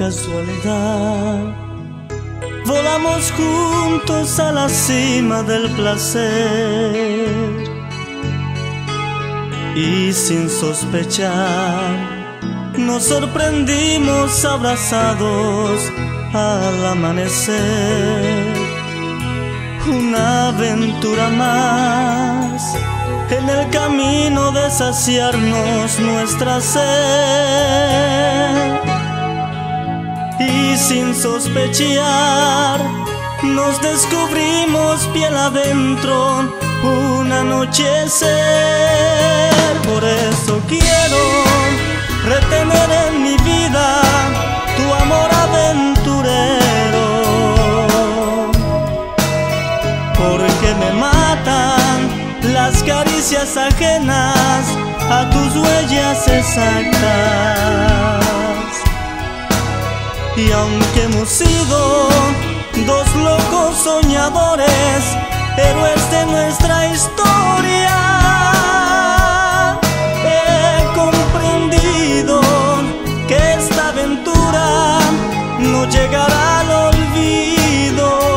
casualidad. Volamos juntos a la cima del placer y sin sospechar nos sorprendimos abrazados al amanecer. Una aventura más en el camino de saciarnos nuestra sed. Y sin sospechar nos descubrimos piel adentro un anochecer. Por eso quiero retener en mi vida tu amor aventurero, porque me matan las caricias ajenas a tus huellas exactas. Y aunque hemos sido dos locos soñadores, héroes de nuestra historia, he comprendido que esta aventura no llegará al olvido.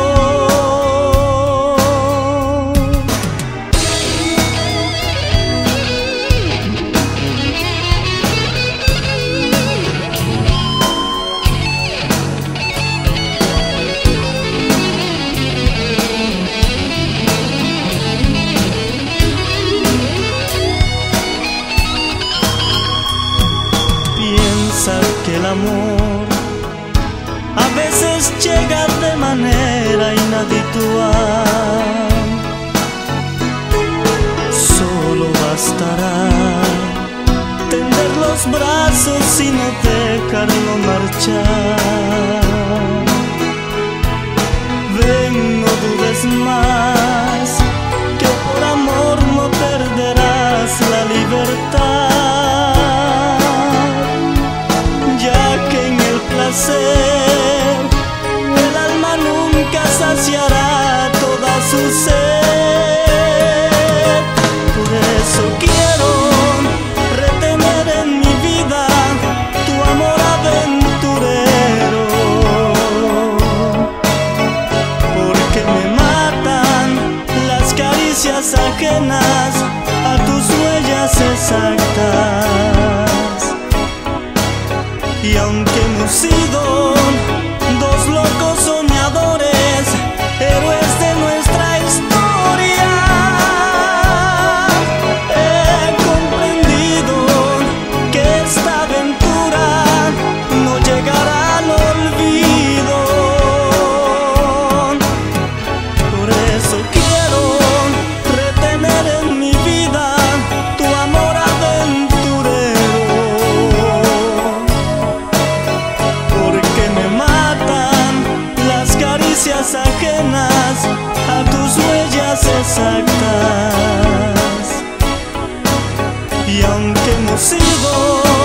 Que el amor a veces llega de manera inhabitual. Solo bastará tender los brazos y no dejarlo marchar. Ven, no dudes más, que por amor no perderás la libertad. El alma nunca saciará toda su sed. Por eso quiero retener en mi vida tu amor aventurero, porque me matan las caricias ajenas a tus huellas exactas. Y aunque hemos sido dos locos soñadores, héroes de nuestra historia, he comprendido que esta aventura no llegará al olvido. Por eso quiero retener en mi vida tu amor aventurero, ajenas a tus huellas exactas. Y aunque hemos sido